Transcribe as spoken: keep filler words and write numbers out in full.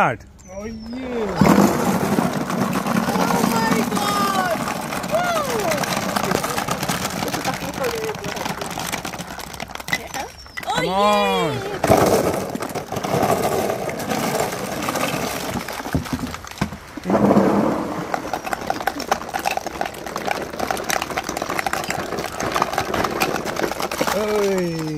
Oh yeah! Oh my God! Whoa! Come Oh on! yeah! Ôi.